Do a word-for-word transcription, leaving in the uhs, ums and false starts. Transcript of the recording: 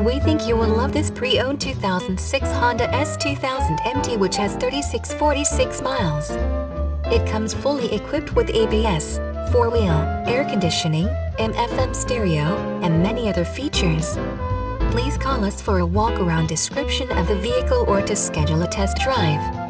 We think you will love this pre-owned two thousand six Honda S two thousand M T, which has thirty-six thousand forty-six miles. It comes fully equipped with A B S, four-wheel, air conditioning, A M F M stereo, and many other features. Please call us for a walk-around description of the vehicle or to schedule a test drive.